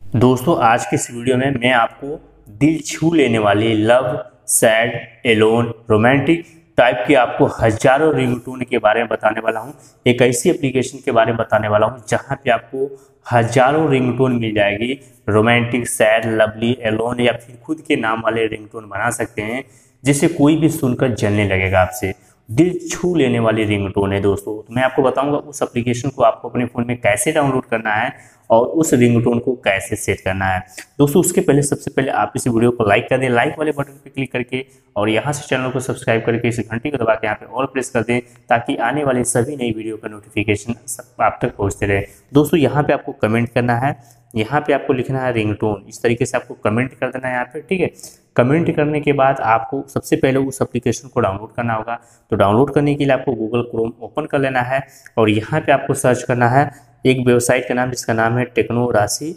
दोस्तों आज के इस वीडियो में मैं आपको दिल छू लेने वाली love, sad, alone, romantic type की आपको हजारों रिंगटोन के बारे में बताने वाला हूं। एक ऐसी एप्लीकेशन के बारे में बताने वाला हूं जहां पे आपको हजारों रिंगटोन मिल जाएगी। रोमांटिक, सैड, लवली, एलोन या फिर खुद के नाम वाले रिंगटोन बना सकते हैं जिसे कोई भी सुनकर जलने लगेगा आपसे। दिल छू लेने वाली रिंगटोन है दोस्तों। तो मैं आपको बताऊंगा उस एप्लीकेशन को आपको अपने फ़ोन में कैसे डाउनलोड करना है और उस रिंगटोन को कैसे सेट करना है। दोस्तों उसके पहले सबसे पहले आप इस वीडियो को लाइक कर दें, लाइक वाले बटन पर क्लिक करके, और यहाँ से चैनल को सब्सक्राइब करके इस घंटी को दबा के यहाँ पे ऑल प्रेस कर दें ताकि आने वाली सभी नई वीडियो का नोटिफिकेशन आप तक पहुँचते रहे। दोस्तों यहाँ पे आपको कमेंट करना है, यहाँ पे आपको लिखना है रिंगटोन, इस तरीके से आपको कमेंट कर देना है यहाँ पे, ठीक है। कमेंट करने के बाद आपको सबसे पहले उस एप्लीकेशन को डाउनलोड करना होगा। तो डाउनलोड करने के लिए आपको गूगल क्रोम ओपन कर लेना है और यहाँ पे आपको सर्च करना है एक वेबसाइट का नाम, जिसका नाम है टेक्नो राशि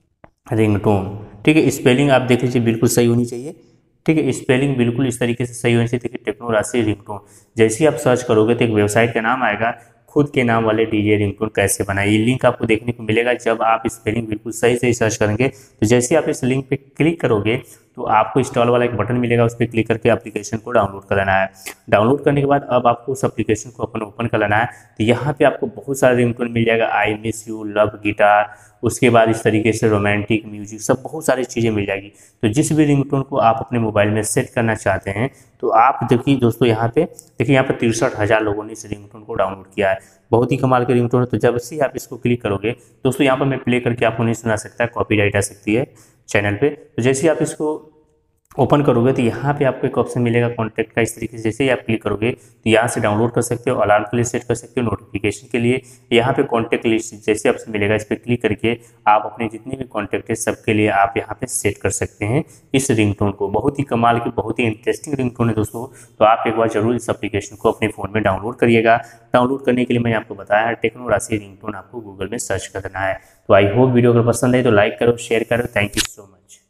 रिंगटोन, ठीक है। स्पेलिंग आप देख लीजिए बिल्कुल सही होनी चाहिए, ठीक है। स्पेलिंग बिल्कुल इस तरीके से सही होनी चाहिए। देखिए टेक्नो राशि रिंगटोन, जैसे ही आप सर्च करोगे तो एक वेबसाइट का नाम आएगा, खुद के नाम वाले डीजे रिंगटोन कैसे बनाए। ये लिंक आपको देखने को मिलेगा जब आप स्पेलिंग बिल्कुल सही सही सर्च करेंगे। तो जैसे आप इस लिंक पे क्लिक करोगे तो आपको इंस्टॉल वाला एक बटन मिलेगा, उस पर क्लिक करके एप्लीकेशन को डाउनलोड कर लेना है। डाउनलोड करने के बाद अब आपको उस एप्लीकेशन को ओपन कर लेना है। तो यहाँ पे आपको बहुत सारे रिंगटोन मिल जाएगा, I miss you, love, guitar, उसके बाद इस तरीके से रोमांटिक म्यूजिक, सब बहुत सारी चीज़ें मिल जाएगी। तो जिस भी रिंगटोन को आप अपने मोबाइल में सेट करना चाहते हैं तो आप देखिए दोस्तों, यहाँ पे देखिए यहाँ पर 63,000 लोगों ने इस रिंगटोन को डाउनलोड किया है। बहुत ही कमाल के रिंगटोन है। तो जब से आप इसको क्लिक करोगे दोस्तों, यहाँ पर मैं प्ले करके आपको नहीं सुना सकता, कॉपीराइट आ सकती है चैनल पे। तो जैसे ही आप इसको ओपन करोगे तो यहाँ पे आपको एक ऑप्शन मिलेगा कॉन्टैक्ट का। इस तरीके से जैसे ही आप क्लिक करोगे तो यहाँ से डाउनलोड कर सकते हो, अलार्म के लिए सेट कर सकते हो, नोटिफिकेशन के लिए। यहाँ पे कॉन्टैक्ट लिस्ट जैसे ऑप्शन मिलेगा, इस पर क्लिक करके आप अपने जितने भी कॉन्टैक्ट है सबके लिए आप यहाँ पे सेट कर सकते हैं इस रिंगटोन को। बहुत ही कमाल की, बहुत ही इंटरेस्टिंग रिंगटोन है दोस्तों। तो आप एक बार जरूर इस एप्लीकेशन को अपने फ़ोन में डाउनलोड करिएगा। डाउनलोड करने के लिए मैंने आपको बताया है टेक्नो राशि रिंगटोन, आपको गूगल में सर्च कर देना है। तो आई होप वीडियो अगर पसंद है तो लाइक करो, शेयर करो। Thank you so much.